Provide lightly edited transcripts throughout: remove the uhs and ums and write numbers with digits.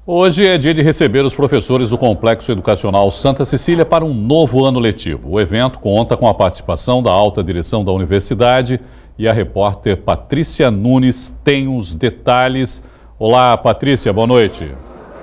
Hoje é dia de receber os professores do Complexo Educacional Santa Cecília para um novo ano letivo. O evento conta com a participação da alta direção da universidade e a repórter Patrícia Nunes tem os detalhes. Olá, Patrícia, boa noite.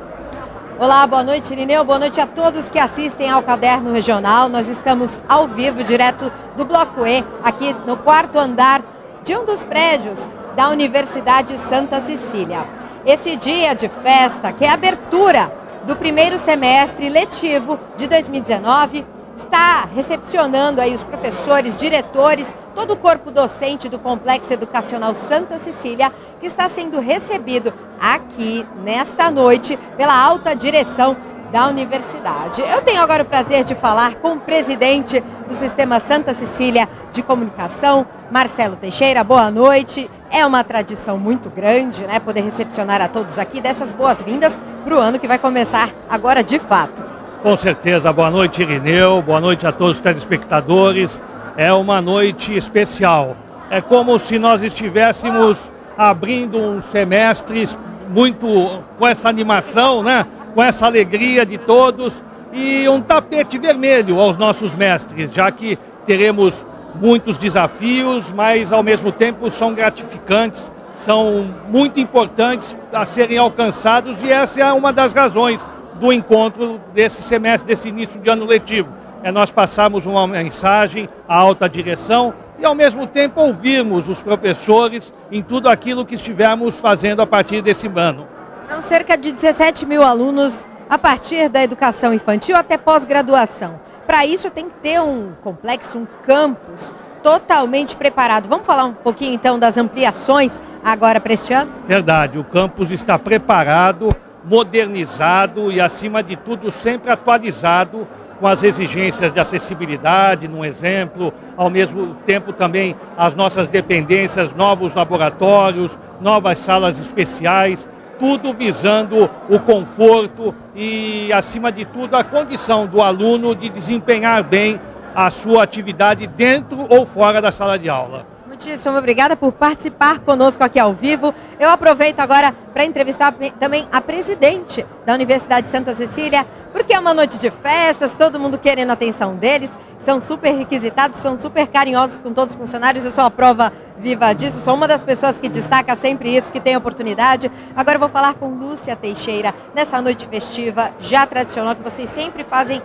Olá, boa noite, Irineu. Boa noite a todos que assistem ao Caderno Regional. Nós estamos ao vivo, direto do Bloco E, aqui no quarto andar de um dos prédios da Universidade Santa Cecília. Esse dia de festa, que é a abertura do primeiro semestre letivo de 2019, está recepcionando aí os professores, diretores, todo o corpo docente do Complexo Educacional Santa Cecília, que está sendo recebido aqui nesta noite pela alta direção da universidade. Eu tenho agora o prazer de falar com o presidente do Sistema Santa Cecília de Comunicação, Marcelo Teixeira. Boa noite. É uma tradição muito grande, né, poder recepcionar a todos aqui dessas boas-vindas para o ano que vai começar agora de fato. Com certeza. Boa noite, Irineu. Boa noite a todos os telespectadores. É uma noite especial. É como se nós estivéssemos abrindo um semestre muito com essa animação, né? Com essa alegria de todos e um tapete vermelho aos nossos mestres, já que teremos muitos desafios, mas ao mesmo tempo são gratificantes, são muito importantes a serem alcançados e essa é uma das razões do encontro desse semestre, desse início de ano letivo. É nós passarmos uma mensagem à alta direção e ao mesmo tempo ouvirmos os professores em tudo aquilo que estivermos fazendo a partir desse ano. São cerca de 17 mil alunos a partir da educação infantil até pós-graduação. Para isso tem que ter um complexo, um campus totalmente preparado. Vamos falar um pouquinho então das ampliações agora para este ano? Verdade, o campus está preparado, modernizado e acima de tudo sempre atualizado com as exigências de acessibilidade, num exemplo, ao mesmo tempo também as nossas dependências, novos laboratórios, novas salas especiais, tudo visando o conforto e, acima de tudo, a condição do aluno de desempenhar bem a sua atividade dentro ou fora da sala de aula. Muitíssimo obrigada por participar conosco aqui ao vivo. Eu aproveito agora para entrevistar também a presidente da Universidade Santa Cecília, porque é uma noite de festas, todo mundo querendo a atenção deles, são super requisitados, são super carinhosos com todos os funcionários, eu sou a prova viva disso, sou uma das pessoas que destaca sempre isso, que tem oportunidade. Agora eu vou falar com Lúcia Teixeira, nessa noite festiva, já tradicional, que vocês sempre fazem,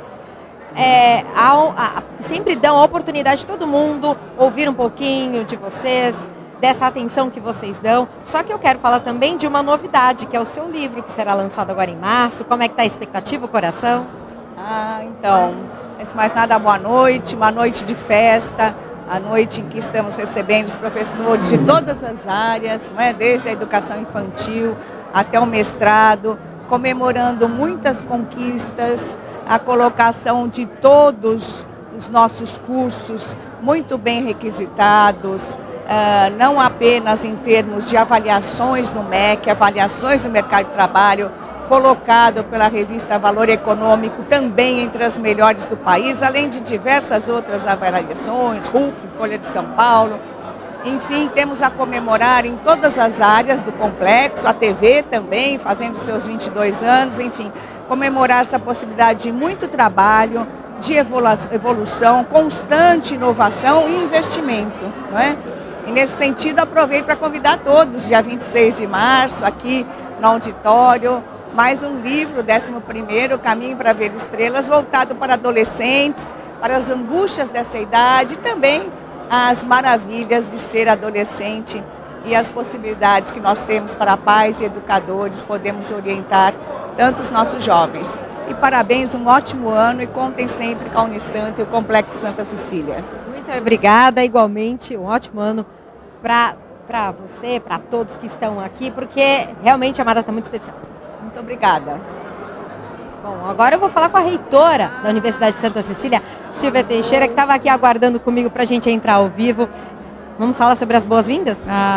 sempre dão a oportunidade de todo mundo ouvir um pouquinho de vocês, dessa atenção que vocês dão. Só que eu quero falar também de uma novidade, que é o seu livro, que será lançado agora em março. Como é que está a expectativa, o coração? Então, antes de mais nada, boa noite, uma noite de festa, a noite em que estamos recebendo os professores de todas as áreas, não é? Desde a educação infantil até o mestrado, comemorando muitas conquistas, a colocação de todos os nossos cursos muito bem requisitados, não apenas em termos de avaliações no MEC, avaliações no mercado de trabalho, colocado pela revista Valor Econômico também entre as melhores do país, além de diversas outras avaliações, RUP, Folha de São Paulo. Enfim, temos a comemorar em todas as áreas do complexo, a TV também, fazendo seus 22 anos, enfim, comemorar essa possibilidade de muito trabalho, de evolução, constante inovação e investimento, não é? E nesse sentido, aproveito para convidar todos, dia 26 de março, aqui no auditório, mais um livro, 11º, Caminho para Ver Estrelas, voltado para adolescentes, para as angústias dessa idade e também as maravilhas de ser adolescente e as possibilidades que nós temos para pais e educadores, podemos orientar tanto os nossos jovens. E parabéns, um ótimo ano e contem sempre com a Unisanta e o Complexo Santa Cecília. Muito obrigada, igualmente, um ótimo ano para você, para todos que estão aqui, porque realmente é uma data muito especial. Muito obrigada. Bom, agora eu vou falar com a reitora da Universidade de Santa Cecília, Silvia Teixeira, que estava aqui aguardando comigo para a gente entrar ao vivo. Vamos falar sobre as boas-vindas?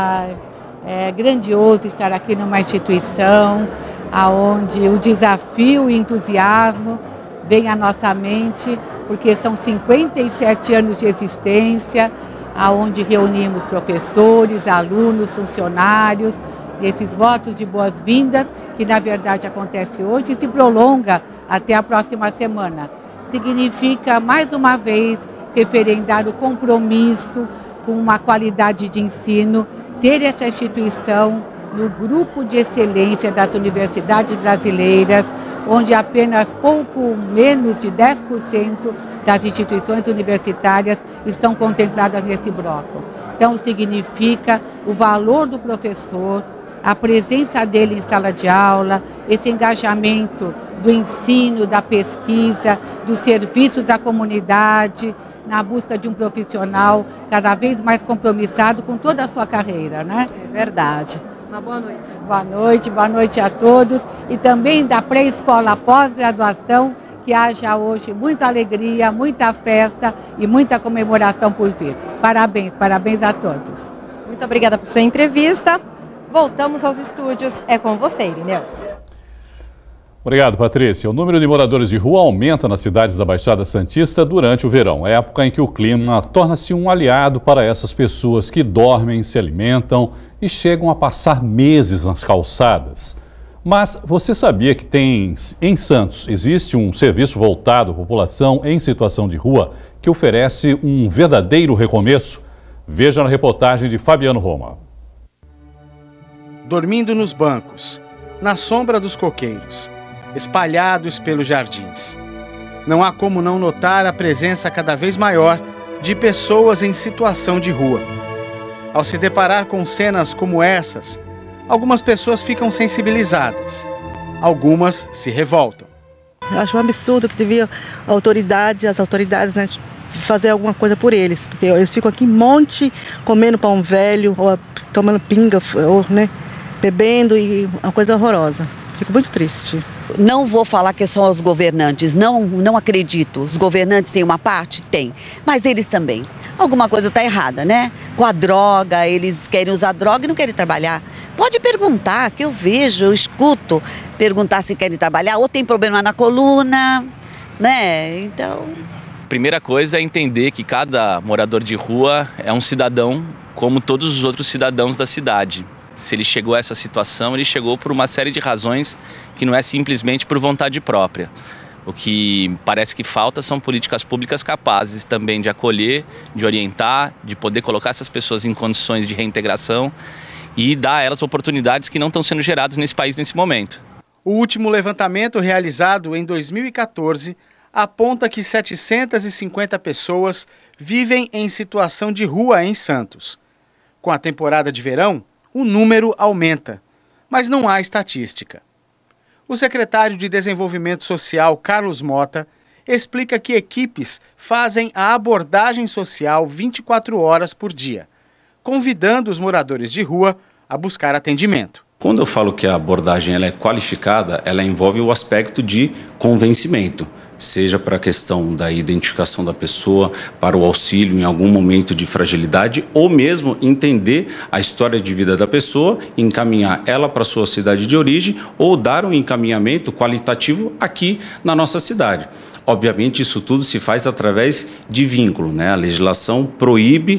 É grandioso estar aqui numa instituição onde o desafio e o entusiasmo vem à nossa mente, porque são 57 anos de existência, onde reunimos professores, alunos, funcionários, esses votos de boas-vindas que na verdade acontece hoje e se prolonga até a próxima semana. Significa, mais uma vez, referendar o compromisso com uma qualidade de ensino, ter essa instituição no grupo de excelência das universidades brasileiras, onde apenas pouco menos de 10% das instituições universitárias estão contempladas nesse bloco. Então, significa o valor do professor, a presença dele em sala de aula, esse engajamento do ensino, da pesquisa, dos serviços à comunidade, na busca de um profissional cada vez mais compromissado com toda a sua carreira, né? É verdade. Uma boa noite. Boa noite a todos. E também da pré-escola pós-graduação, que haja hoje muita alegria, muita festa e muita comemoração por vir. Parabéns, parabéns a todos. Muito obrigada por sua entrevista. Voltamos aos estúdios. É com você, Irineu. Obrigado, Patrícia. O número de moradores de rua aumenta nas cidades da Baixada Santista durante o verão, época em que o clima torna-se um aliado para essas pessoas que dormem, se alimentam e chegam a passar meses nas calçadas. Mas você sabia que em Santos existe um serviço voltado à população em situação de rua que oferece um verdadeiro recomeço? Veja na reportagem de Fabiano Roma. Dormindo nos bancos, na sombra dos coqueiros, espalhados pelos jardins. Não há como não notar a presença cada vez maior de pessoas em situação de rua. Ao se deparar com cenas como essas, algumas pessoas ficam sensibilizadas, algumas se revoltam. Eu acho um absurdo que devia as autoridades, né, fazer alguma coisa por eles, porque eles ficam aqui um monte comendo pão velho, ou tomando pinga, ou, né, bebendo, e uma coisa horrorosa. Fico muito triste. Não vou falar que são os governantes, não acredito. Os governantes têm uma parte? Tem, mas eles também. Alguma coisa está errada, né? Com a droga, eles querem usar droga e não querem trabalhar. Pode perguntar, que eu vejo, eu escuto, perguntar se querem trabalhar, ou tem problema na coluna, né? Então... Primeira coisa é entender que cada morador de rua é um cidadão como todos os outros cidadãos da cidade. Se ele chegou a essa situação, ele chegou por uma série de razões que não é simplesmente por vontade própria. O que parece que falta são políticas públicas capazes também de acolher, de orientar, de poder colocar essas pessoas em condições de reintegração e dar a elas oportunidades que não estão sendo geradas nesse país nesse momento. O último levantamento realizado em 2014 aponta que 750 pessoas vivem em situação de rua em Santos. Com a temporada de verão, o número aumenta, mas não há estatística. O secretário de Desenvolvimento Social, Carlos Mota, explica que equipes fazem a abordagem social 24 horas por dia, convidando os moradores de rua a buscar atendimento. Quando eu falo que a abordagem ela é qualificada, ela envolve o aspecto de convencimento, seja para a questão da identificação da pessoa, para o auxílio em algum momento de fragilidade, ou mesmo entender a história de vida da pessoa, encaminhar ela para a sua cidade de origem ou dar um encaminhamento qualitativo aqui na nossa cidade. Obviamente, isso tudo se faz através de vínculo, né? A legislação proíbe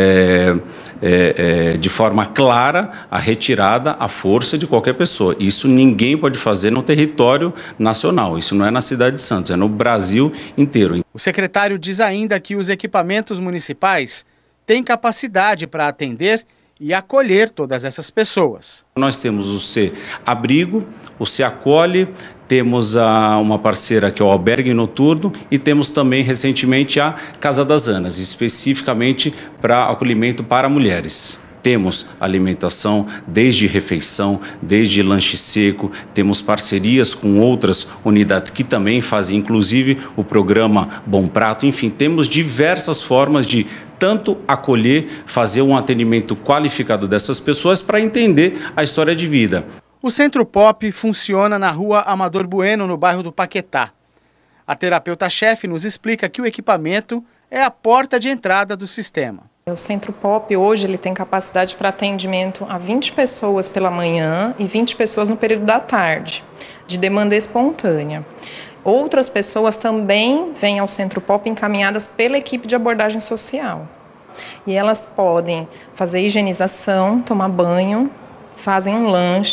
de forma clara a retirada à força de qualquer pessoa. Isso ninguém pode fazer no território nacional. Isso não é na cidade de Santos, é no Brasil inteiro. O secretário diz ainda que os equipamentos municipais têm capacidade para atender e acolher todas essas pessoas. Nós temos o C Abrigo, o C Acolhe, temos uma parceira que é o Albergue Noturno e temos também recentemente a Casa das Anas, especificamente para acolhimento para mulheres. Temos alimentação desde refeição, desde lanche seco, temos parcerias com outras unidades que também fazem, inclusive, o programa Bom Prato. Enfim, temos diversas formas de tanto acolher, fazer um atendimento qualificado dessas pessoas para entender a história de vida. O Centro Pop funciona na rua Amador Bueno, no bairro do Paquetá. A terapeuta-chefe nos explica que o equipamento é a porta de entrada do sistema. O Centro Pop hoje ele tem capacidade para atendimento a 20 pessoas pela manhã e 20 pessoas no período da tarde, de demanda espontânea. Outras pessoas também vêm ao Centro Pop encaminhadas pela equipe de abordagem social. E elas podem fazer higienização, tomar banho, fazem um lanche,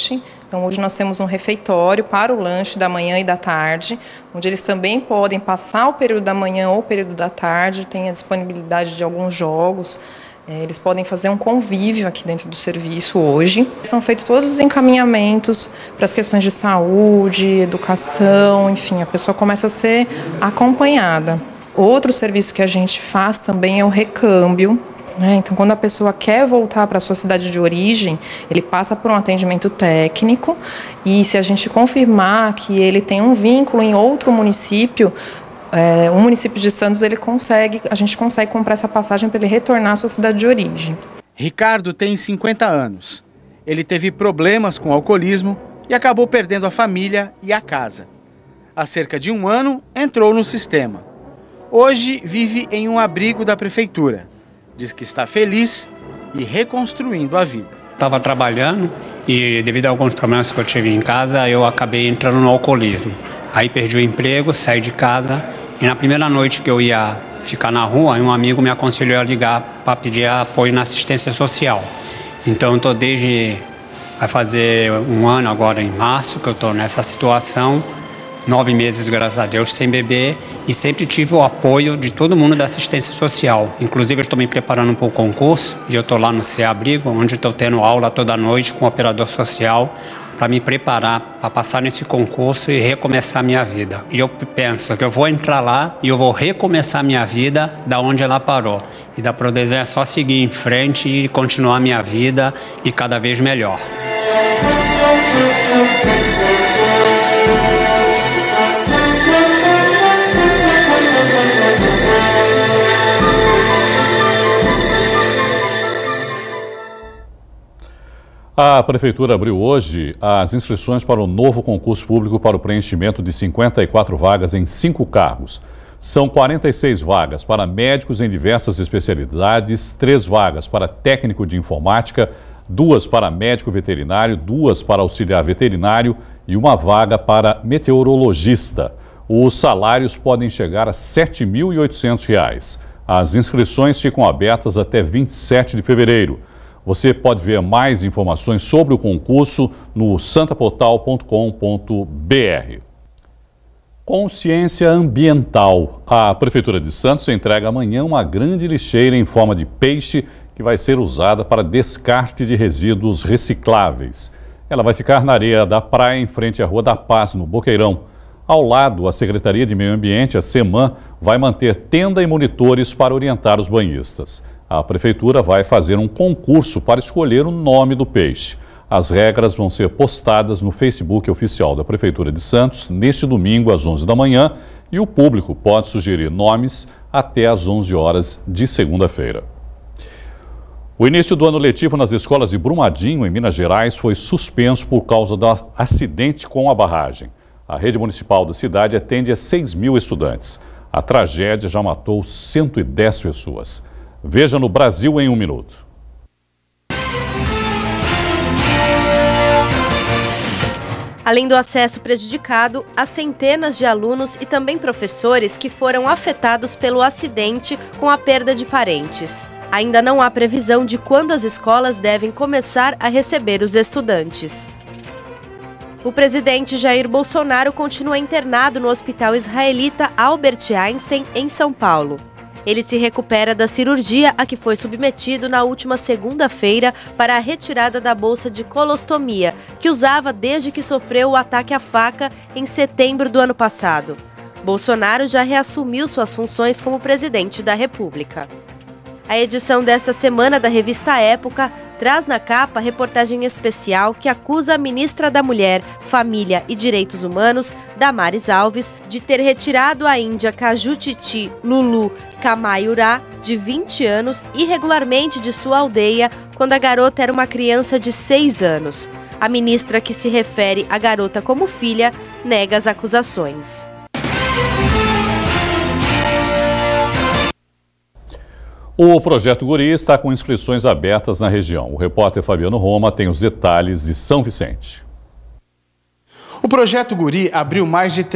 Então hoje nós temos um refeitório para o lanche da manhã e da tarde, onde eles também podem passar o período da manhã ou o período da tarde, tem a disponibilidade de alguns jogos. Eles podem fazer um convívio aqui dentro do serviço hoje. São feitos todos os encaminhamentos para as questões de saúde, educação, enfim, a pessoa começa a ser acompanhada. Outro serviço que a gente faz também é o recâmbio. Então, quando a pessoa quer voltar para a sua cidade de origem, ele passa por um atendimento técnico e se a gente confirmar que ele tem um vínculo em outro município, o município de Santos, a gente consegue comprar essa passagem para ele retornar à sua cidade de origem. Ricardo tem 50 anos. Ele teve problemas com o alcoolismo e acabou perdendo a família e a casa. Há cerca de 1 ano, entrou no sistema. Hoje vive em um abrigo da prefeitura. Diz que está feliz e reconstruindo a vida. Estava trabalhando e devido a alguns problemas que eu tive em casa, eu acabei entrando no alcoolismo. Aí perdi o emprego, saí de casa e na primeira noite que eu ia ficar na rua, um amigo me aconselhou a ligar para pedir apoio na assistência social. Então eu estou vai fazer 1 ano agora em março que eu estou nessa situação, 9 meses, graças a Deus, sem beber e sempre tive o apoio de todo mundo da assistência social. Inclusive eu estou me preparando para o concurso e eu estou lá no CEAbrigo, onde estou tendo aula toda noite com o operador social, para me preparar para passar nesse concurso e recomeçar a minha vida. E eu penso que eu vou entrar lá e eu vou recomeçar a minha vida da onde ela parou. E da Prodesan é só seguir em frente e continuar a minha vida e cada vez melhor. A Prefeitura abriu hoje as inscrições para o novo concurso público para o preenchimento de 54 vagas em 5 cargos. São 46 vagas para médicos em diversas especialidades, 3 vagas para técnico de informática, 2 para médico veterinário, 2 para auxiliar veterinário e 1 vaga para meteorologista. Os salários podem chegar a R$ 7.800. As inscrições ficam abertas até 27 de fevereiro. Você pode ver mais informações sobre o concurso no santaportal.com.br. Consciência ambiental. A Prefeitura de Santos entrega amanhã uma grande lixeira em forma de peixe que vai ser usada para descarte de resíduos recicláveis. Ela vai ficar na areia da praia em frente à Rua da Paz, no Boqueirão. Ao lado, a Secretaria de Meio Ambiente, a SEMAN, vai manter tenda e monitores para orientar os banhistas. A Prefeitura vai fazer um concurso para escolher o nome do peixe. As regras vão ser postadas no Facebook oficial da Prefeitura de Santos neste domingo às 11 da manhã e o público pode sugerir nomes até às 11 horas de segunda-feira. O início do ano letivo nas escolas de Brumadinho, em Minas Gerais, foi suspenso por causa do acidente com a barragem. A rede municipal da cidade atende a 6.000 estudantes. A tragédia já matou 110 pessoas. Veja no Brasil em 1 minuto. Além do acesso prejudicado, há centenas de alunos e também professores que foram afetados pelo acidente com a perda de parentes. Ainda não há previsão de quando as escolas devem começar a receber os estudantes. O presidente Jair Bolsonaro continua internado no Hospital Israelita Albert Einstein, em São Paulo. Ele se recupera da cirurgia a que foi submetido na última segunda-feira para a retirada da bolsa de colostomia, que usava desde que sofreu o ataque à faca em setembro do ano passado. Bolsonaro já reassumiu suas funções como presidente da República. A edição desta semana da revista Época traz na capa reportagem especial que acusa a ministra da Mulher, Família e Direitos Humanos, Damares Alves, de ter retirado a índia Cajutiti Lulu Kamayurá, de 20 anos, irregularmente de sua aldeia quando a garota era uma criança de 6 anos. A ministra, que se refere à garota como filha, nega as acusações. O Projeto Guri está com inscrições abertas na região. O repórter Fabiano Roma tem os detalhes de São Vicente. O Projeto Guri abriu mais de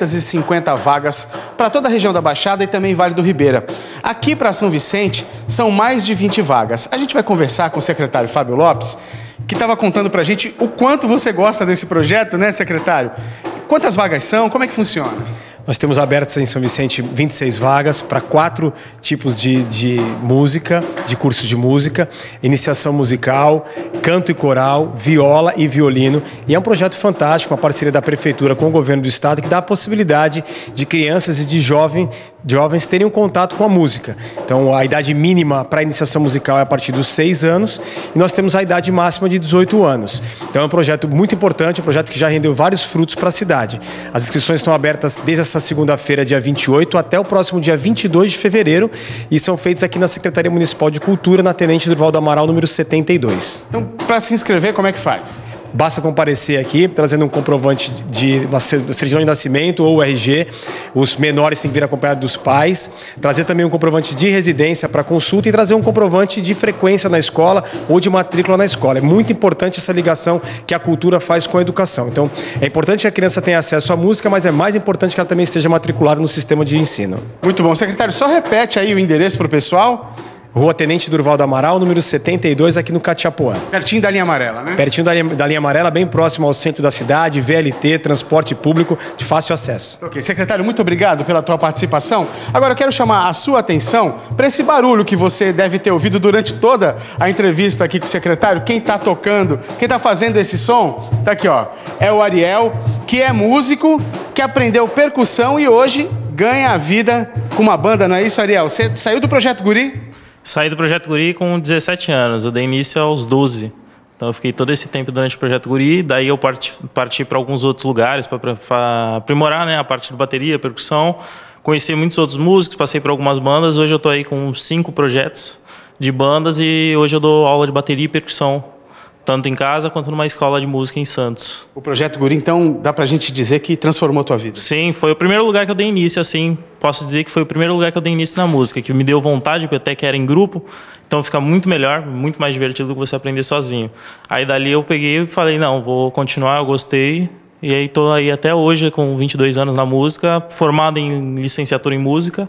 350 vagas para toda a região da Baixada e também Vale do Ribeira. Aqui para São Vicente são mais de 20 vagas. A gente vai conversar com o secretário Fábio Lopes, que estava contando para a gente o quanto você gosta desse projeto, né, secretário? Quantas vagas são? Como é que funciona? Nós temos abertas em São Vicente 26 vagas para 4 tipos de música, de cursos de música, iniciação musical, canto e coral, viola e violino. E é um projeto fantástico, uma parceria da Prefeitura com o Governo do Estado que dá a possibilidade de crianças e de jovens terem um contato com a música. Então, a idade mínima para a iniciação musical é a partir dos 6 anos e nós temos a idade máxima de 18 anos. Então, é um projeto muito importante, um projeto que já rendeu vários frutos para a cidade. As inscrições estão abertas desde essa segunda-feira, dia 28, até o próximo dia 22 de fevereiro e são feitos aqui na Secretaria Municipal de Cultura, na Tenente Durval do Amaral, número 72. Então, para se inscrever, como é que faz? Basta comparecer aqui, trazendo um comprovante de uma certidão de nascimento ou RG. Os menores têm que vir acompanhados dos pais. Trazer também um comprovante de residência para consulta e trazer um comprovante de frequência na escola ou de matrícula na escola. É muito importante essa ligação que a cultura faz com a educação. Então, é importante que a criança tenha acesso à música, mas é mais importante que ela também esteja matriculada no sistema de ensino. Muito bom. Secretário, só repete aí o endereço para o pessoal. Rua Tenente Durval do Amaral, número 72, aqui no Catiapuã. Pertinho da linha amarela, né? Pertinho da linha amarela, bem próximo ao centro da cidade, VLT, transporte público de fácil acesso. Ok, secretário, muito obrigado pela tua participação. Agora eu quero chamar a sua atenção para esse barulho que você deve ter ouvido durante toda a entrevista aqui com o secretário. Quem está tocando, quem está fazendo esse som, tá aqui, ó. É o Ariel, que é músico, que aprendeu percussão e hoje ganha a vida com uma banda, não é isso, Ariel? Você saiu do Projeto Guri? Saí do Projeto Guri com 17 anos, eu dei início aos 12. Então eu fiquei todo esse tempo durante o Projeto Guri, daí eu parti para alguns outros lugares para aprimorar, né, a parte de bateria, percussão. Conheci muitos outros músicos, passei por algumas bandas, hoje eu estou aí com 5 projetos de bandas e hoje eu dou aula de bateria e percussão, tanto em casa quanto numa escola de música em Santos. O Projeto Guri, então, dá pra gente dizer que transformou a tua vida? Sim, foi o primeiro lugar que eu dei início, assim, posso dizer que foi o primeiro lugar que eu dei início na música, que me deu vontade, porque até que era em grupo, então fica muito melhor, muito mais divertido do que você aprender sozinho. Aí dali eu peguei e falei, não, vou continuar, eu gostei, e aí tô aí até hoje com 22 anos na música, formado em licenciatura em música,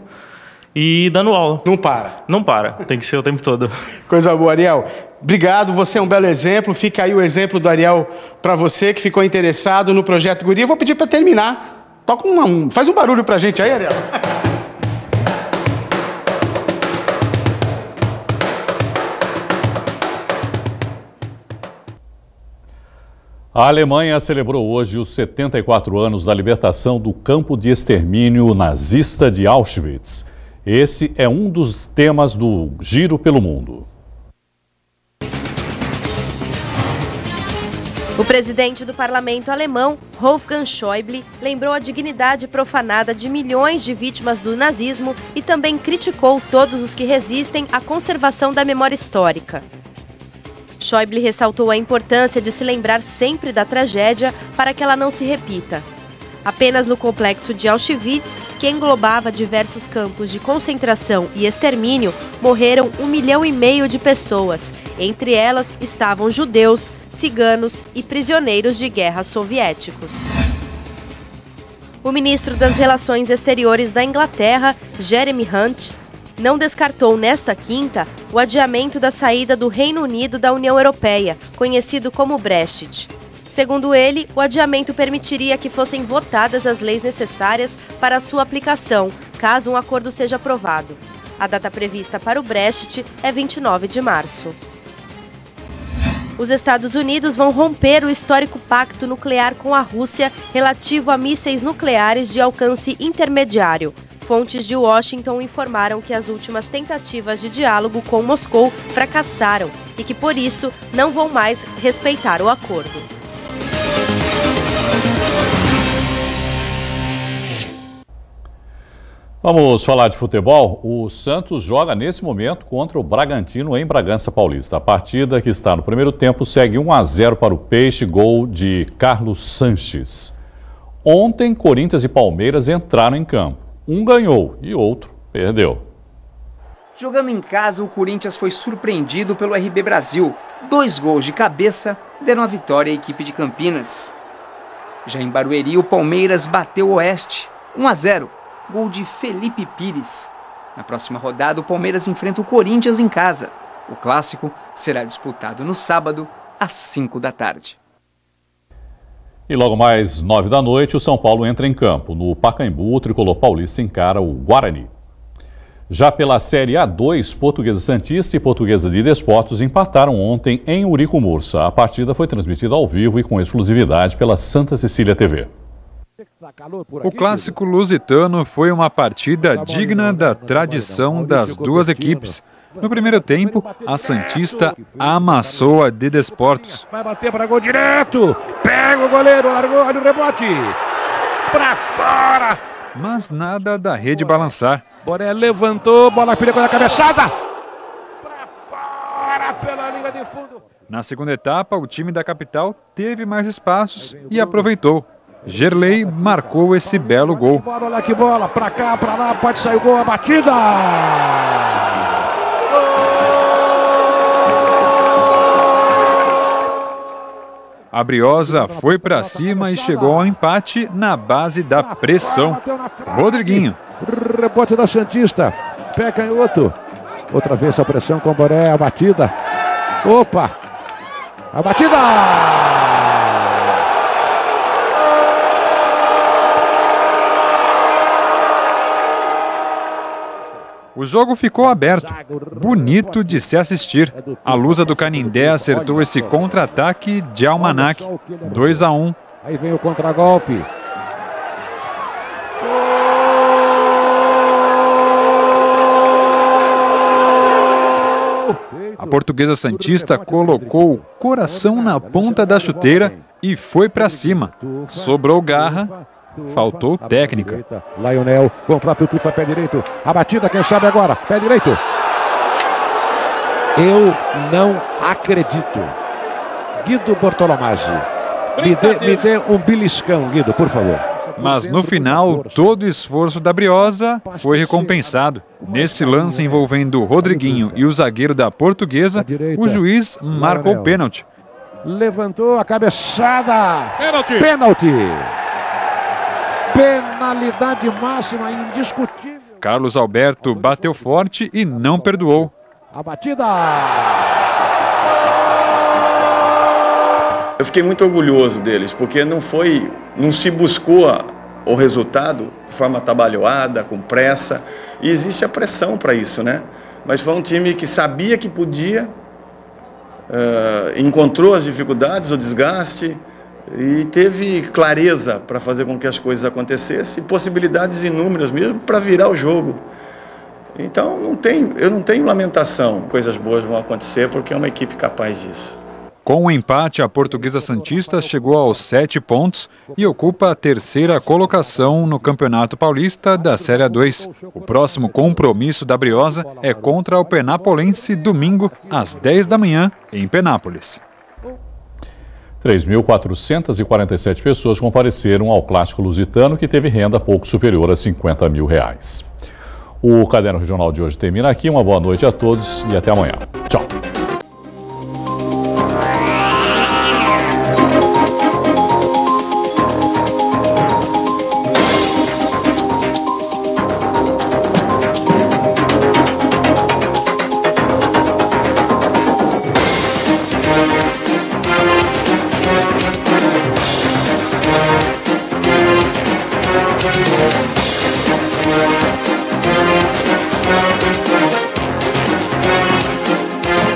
e dando aula. Não para? Não para, tem que ser o tempo todo. Coisa boa, Ariel. Obrigado, você é um belo exemplo. Fica aí o exemplo do Ariel para você que ficou interessado no Projeto Guri. Eu vou pedir para terminar. Toca faz um barulho para a gente aí, Ariel. A Alemanha celebrou hoje os 74 anos da libertação do campo de extermínio nazista de Auschwitz. Esse é um dos temas do Giro pelo Mundo. O presidente do parlamento alemão, Wolfgang Schäuble, lembrou a dignidade profanada de milhões de vítimas do nazismo e também criticou todos os que resistem à conservação da memória histórica. Schäuble ressaltou a importância de se lembrar sempre da tragédia para que ela não se repita. Apenas no complexo de Auschwitz, que englobava diversos campos de concentração e extermínio, morreram 1,5 milhão de pessoas. Entre elas estavam judeus, ciganos e prisioneiros de guerra soviéticos. O ministro das Relações Exteriores da Inglaterra, Jeremy Hunt, não descartou nesta quinta o adiamento da saída do Reino Unido da União Europeia, conhecido como Brexit. Segundo ele, o adiamento permitiria que fossem votadas as leis necessárias para a sua aplicação, caso um acordo seja aprovado. A data prevista para o Brexit é 29 de março. Os Estados Unidos vão romper o histórico pacto nuclear com a Rússia relativo a mísseis nucleares de alcance intermediário. Fontes de Washington informaram que as últimas tentativas de diálogo com Moscou fracassaram e que, por isso, não vão mais respeitar o acordo. Vamos falar de futebol. O Santos joga nesse momento contra o Bragantino em Bragança Paulista. A partida, que está no primeiro tempo, segue 1-0 para o Peixe, gol de Carlos Sanches. Ontem, Corinthians e Palmeiras entraram em campo. Um ganhou e outro perdeu. Jogando em casa, o Corinthians foi surpreendido pelo RB Brasil. 2 gols de cabeça deram a vitória à equipe de Campinas. Já em Barueri, o Palmeiras bateu o Oeste, 1-0, gol de Felipe Pires. Na próxima rodada, o Palmeiras enfrenta o Corinthians em casa. O clássico será disputado no sábado, às 5 da tarde. E logo mais 9 da noite, o São Paulo entra em campo. No Pacaembu, o tricolor paulista encara o Guarani. Já pela Série A2, Portuguesa Santista e Portuguesa de Desportos empataram ontem em Urico-Mursa. A partida foi transmitida ao vivo e com exclusividade pela Santa Cecília TV. O clássico lusitano foi uma partida digna da tradição das duas equipes. No primeiro tempo, a Santista amassou a de Desportos. Vai bater para gol direto, pega o goleiro, largou, olha o rebote, para fora. Mas nada da rede balançar. Boré levantou, bola perigosa, cabeçada, para fora pela linha de fundo. Na segunda etapa, o time da capital teve mais espaços e aproveitou. Gerley marcou esse belo gol. Olha que bola, para cá, para lá, pode sair o gol, a batida. A Briosa foi para cima e chegou ao empate na base da pressão. Rodriguinho. Rebote da Santista. Pé canhoto. Outra vez a pressão com o Boré. A batida. Opa! A batida! O jogo ficou aberto, bonito de se assistir. A Lusa do Canindé acertou esse contra-ataque de Almanac, 2-1. Aí vem o contragolpe. A Portuguesa Santista colocou o coração na ponta da chuteira e foi para cima. Sobrou garra. Faltou técnica. Lionel contra a Tutufa, pé direito. A batida, quem sabe agora, pé direito. Eu não acredito. Guido Bortolomazzi, me dê um beliscão, Guido, por favor. Mas no final, todo o esforço da Briosa foi recompensado. Nesse lance envolvendo o Rodriguinho e o zagueiro da Portuguesa, o juiz marcou pênalti. Levantou a cabeçada. Pênalti. Penalidade máxima, indiscutível. Carlos Alberto bateu forte e não perdoou. A batida. Eu fiquei muito orgulhoso deles, porque não se buscou o resultado de forma atabalhoada, com pressa. E existe a pressão para isso, né? Mas foi um time que sabia que podia, encontrou as dificuldades, o desgaste, e teve clareza para fazer com que as coisas acontecessem, possibilidades inúmeras mesmo para virar o jogo. Então eu não tenho lamentação, coisas boas vão acontecer porque é uma equipe capaz disso. Com o empate, a Portuguesa Santista chegou aos 7 pontos e ocupa a terceira colocação no Campeonato Paulista da Série A2. O próximo compromisso da Briosa é contra o Penapolense domingo às 10 da manhã em Penápolis. 3.447 pessoas compareceram ao Clássico Lusitano, que teve renda pouco superior a R$50 mil. O Caderno Regional de hoje termina aqui. Uma boa noite a todos e até amanhã. Tchau.